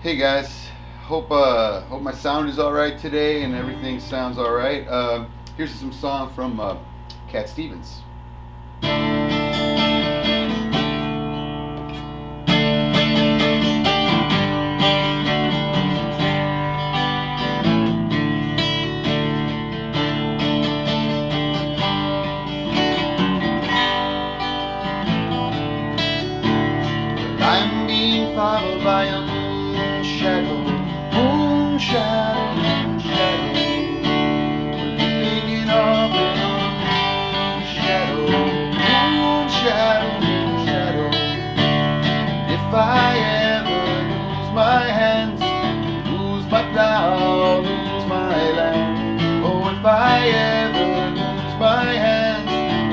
Hey guys, hope my sound is all right today and everything sounds all right. Here's some song from Cat Stevens. I'm being followed by a moon shadow, moon shadow, moon shadow. Leaping up in a moon shadow, moon shadow, moon shadow. If I ever lose my hands, lose my plow, lose my land. Oh, if I ever lose my hands,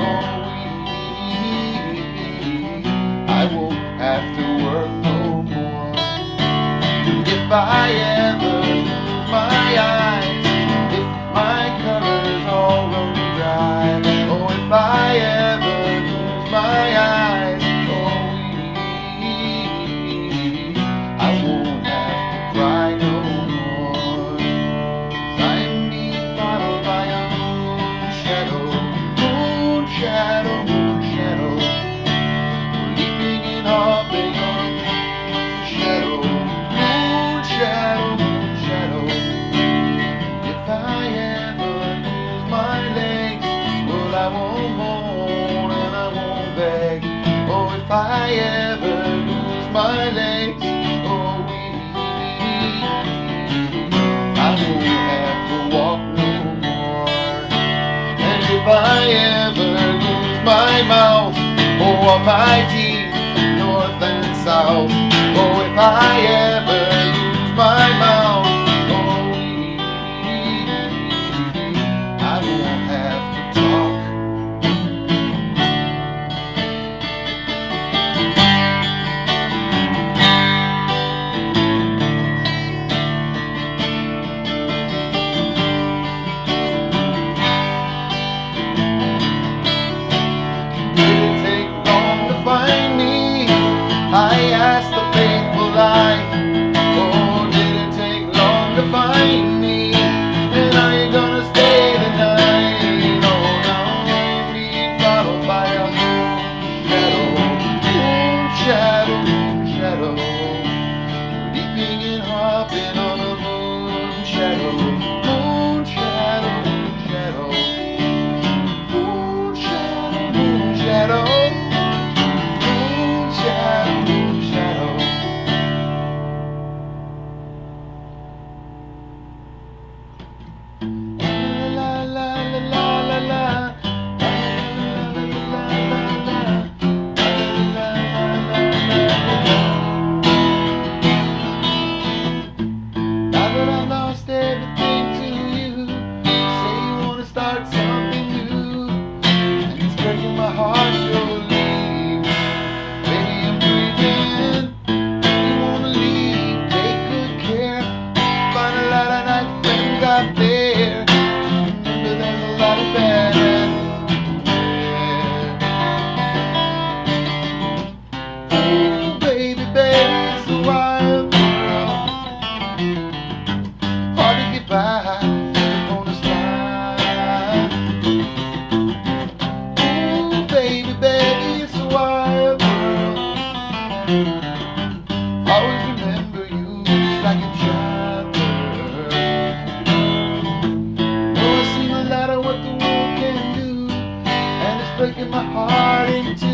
oh, I won't have to work no more. If I ever lose my eyes, if my colors all run dry, oh, if I ever lose my eyes, I won't have to cry no more. 'Cause I'm being followed by a moon shadow, moon shadow, moon shadow. Leaping and hopping on a moon shadow, moon shadow, moon shadow. If I ever lose my legs, well, I won't moan and I won't beg. Oh, if I ever lose my legs, oh, I won't have to walk no more. And if I ever lose my mouth, or my teeth, north and south, oh, if I ever lose my mouth, oh, I won't have to talk. Did it take long to find me? I asked the faithful eye. Oh, did it take long to find me? And I ain't gonna stay the night. Oh, now I'm being followed by a moon shadow, moon shadow, moon shadow. Leaping and hopping on a moon shadow, moon shadow, moon shadow. Moon shadow, moon shadow. Moon shadow, moon shadow. La la la la la la. La la la la la. Now that I lost everything to you, say you wanna start something new, and it's breaking my heart you're leaving. Baby, I'm breathing. If you wanna leave, take good care. Find a lot of nice friends out there. Remember, there's a lot of bad and bad. Oh, baby, baby, it's a wild world. Hard to get by on the slide. Ooh, baby, baby, it's a wild world. Always remember you just like a child. Oh, I've seen a lot of what the world can do, and it's breaking my heart in two.